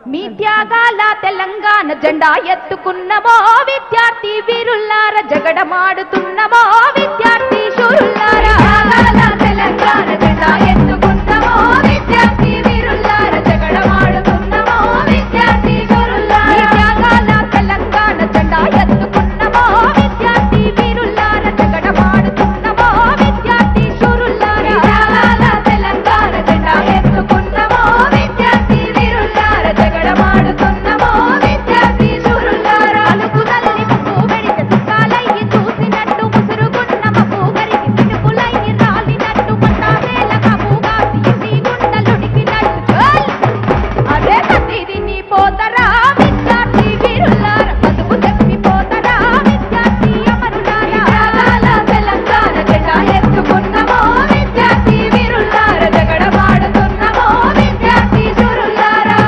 మీ త్యాగాల తెలంగాణ జెండా ఎత్తుకున్నమో విద్యార్థి వీరుల్లారా జగడమాడుతున్నమో విద్యార్థి శూరుల్లారా తెలంగాణ జెండా ఎత్తుకున్నమో విద్యార్థి వీరుల్లారా జగడమాడుతున్నమో విద్యార్థి శూరుల్లారా త్యాగాల తెలంగాణ జెండా ఎత్తుకున్నమో విద్యార్థి వీరుల్లారా జగడమాడుతున్నమో విద్యార్థి శూరుల్లారా తెలంగాణ జెండా ఎత్తుకున్నమో విద్యార్థి వీరుల్లారా జగడమాడుతున్నమో విద్యార్థి శూరుల్లారా అలుగు తల్లి పప్పు వెడితే సుఖాలయ్యి చూసినట్టు ముసురుగున్న మప్పు గరికి సినుకులయ్యి రాలినట్టు పట్టావేల కబుగాసి నీ గుండలుడికినట్టు అదే కత్తిరిని పోతరా విద్యార్థి వీరుల్లారా బతుకు తెప్పిపోతరా విద్యార్థి అమరులారా తెలంగాణ జెండా ఎత్తుకున్నమో విద్యార్థి వీరుల్లారా జగడమాడుతున్నమో విద్యార్థి శూరుల్లారా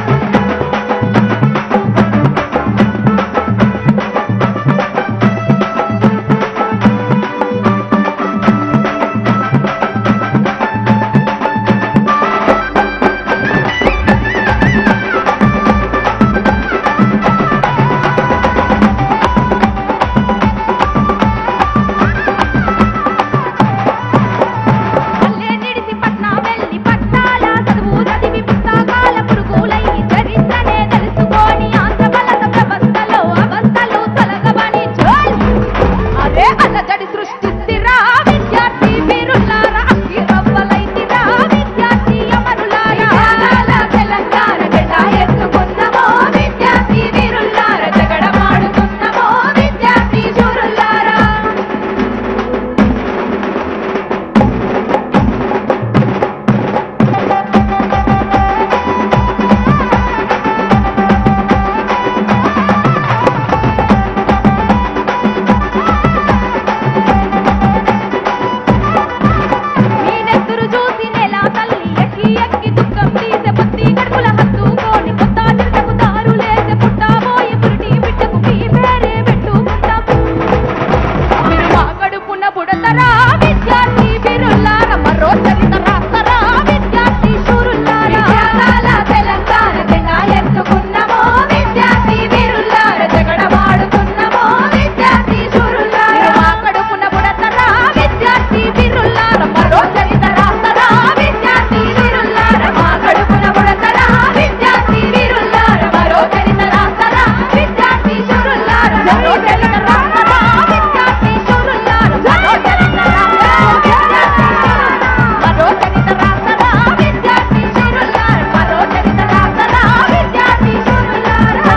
నిడిసి పట్నా వెళ్ళి పట్టాల చదువు చదివి పుస్తకాల పురుగులయ్యి చరిత్రనే తెలుసుకొని ఆంధ్ర వలస వ్యవస్థలో అవస్థలు తొలగవని అదే అలజడి సృష్టిస్తిరా విద్యార్థి వీరుల్లారా అక్కిరవ్వలైతిరా విద్యార్థి అమరులారా తెలంగాణ జెండా ఎత్తుకున్నమో విద్యార్థి వీరుల్లారా జగడమాడుతున్నమో విద్యార్థి శూరుల్లారా నేనెదురు చూసి నెల తల్లి ఎక్కి ఎక్కి దుఃఖం తీసే పత్తి గడుపుల హత్తుకోని కొత్త చిరుతకు దారులేసే పుట్టాబోయే పురిటి బిడ్డకు మీ పేరే పెట్టుకుంటాం మీరు మా గడుపున పుడతరా విద్యార్థి వీరుల్లారా మరో చరిత రాస్తరా విద్యార్థి శూరుల్లారా తెలంగాణ జెండా ఎత్తుకున్నమో విద్యార్థి వీరుల్లారా జగడమాడుతున్నమో విద్యార్థి శూరుల్లారా మా గడుపున పుడతరా విద్యార్థి వీరుల్లారా మరో చరిత రాస్తరా విద్యార్థి వీరుల్లారా మా గడుపున పుడతరా విద్యార్థి వీరుల్లారా మరో చరిత రాస్తరా విద్యార్థి శూరుల్లారా మరో చరిత రాస్తరా విద్యార్థి శూరుల్లారా మరో చరిత రాస్తరా మరో చరిత రాస్తరా విద్యార్థి శూరుల్లారా మరో చరిత రాస్తరా విద్యార్థి శూరుల్లారా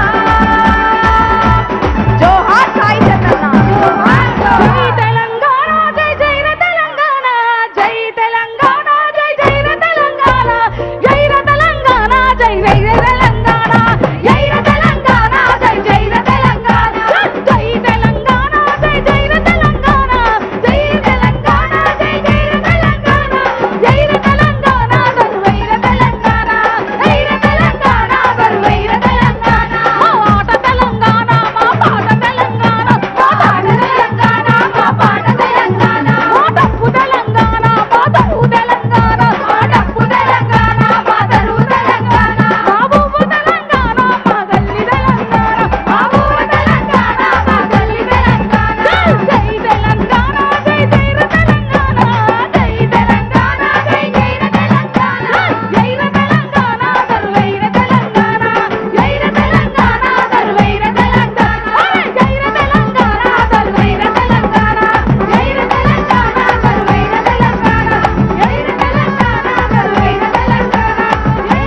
జోహార్ సాయి జగన్నా జై తెలంగాణ జై జై తెలంగాణ జై తెలంగాణ జై జై తెలంగాణ జై తెలంగాణ జై జై తెలంగాణ జై తెలంగాణ జై జై తెలంగాణ జై తెలంగాణ జై జై తెలంగాణ జై తెలంగాణ జై జై తెలంగాణ జై తెలంగాణ దరువైన తెలంగాణ జై తెలంగాణ దరువైన తెలంగాణ మా ఆట తెలంగాణ మా పాట తెలంగాణ మా తాట తెలంగాణ మా పాట తెలంగాణ మా డప్పు తెలంగాణ మా దరువు తెలంగాణ మా డప్పు తెలంగాణ మా దరువు తెలంగాణ మా భూము తెలంగాణ మా గల్లి తెలంగాణ మా భూము తెలంగాణ మా గల్లి తెలంగాణ జై తెలంగాణ జై జై తెలంగాణ జై తెలంగాణ జై జై తెలంగాణ జై తెలంగాణ దరువైన తెలంగాణ జై తెలంగాణ దరువైన తెలంగాణ జై తెలంగాణ దరువైన తెలంగాణ జై తెలంగాణ దరువైన తెలంగాణ జై తెలంగాణ దరువైన తెలంగాణ జై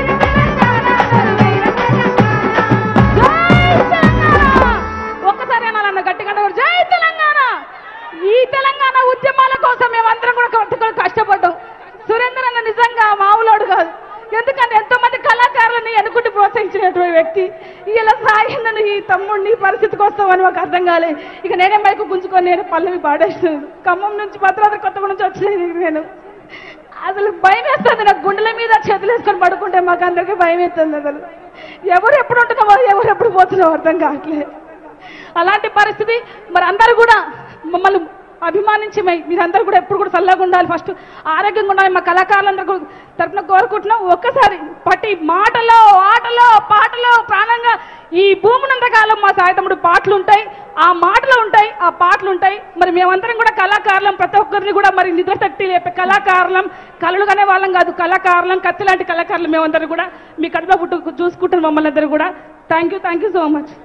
తెలంగాణ ఒక్కసారి అనాలన్న గట్టిగా జై తెలంగాణ. ఈ తెలంగాణ ఉద్యమాల కోసం మేమందరం కూడా కష్టపడ్డాం. సురేందర్ అన్న నిజంగా మామూలోడు కాదు. ఎందుకంటే ఎంతో మంది కళాకారులని ఎన్నుకుంటూ ప్రోత్సహించినటువంటి వ్యక్తి. ఇలా సాగిందని ఈ తమ్ముడిని పరిస్థితికి వస్తామని మాకు అర్థం కాలేదు. ఇక నేనే మైకు గుంజుకొని నేను పల్లవి పాడేస్తున్నాను. ఖమ్మం నుంచి భద్రాద్రి కొత్తగూడెం నుంచి వచ్చినది నేను. అసలు భయం వేస్తుంది నాకు. గుండెల మీద చేతులు వేసుకొని పడుకుంటే మాకు అందరికీ భయం వేస్తుంది. అసలు ఎవరు ఎప్పుడు ఉంటున్నామో ఎవరు ఎప్పుడు పోతున్నామో అర్థం కావట్లేదు. అలాంటి పరిస్థితి. మరి అందరూ కూడా మమ్మల్ని అభిమానించి మీరందరూ కూడా ఎప్పుడు కూడా చల్లగా ఉండాలి, ఫస్ట్ ఆరోగ్యంగా ఉండాలి. మా కళాకారులందరూ తరఫున కోరుకుంటున్నాం. ఒక్కసారి పట్టి మాటలో ఆటలో పాటలో ప్రాణంగా ఈ భూమునంతకాలం మా సాయితమ్ముడు పాటలు ఉంటాయి, ఆ మాటలు ఉంటాయి, ఆ పాటలు ఉంటాయి. మరి మేమందరం కూడా కళాకారులం, ప్రతి ఒక్కరిని కూడా మరి నిద్ర తట్టి లేపే కళాకారులం, కళలు కనే వాళ్ళం కాదు, కళాకారులం, కత్తి లాంటి కళాకారులు మేమందరూ కూడా. మీ కడుపులో పుట్టు చూసుకుంటున్నాం మమ్మల్ని అందరూ కూడా. Thank you so much.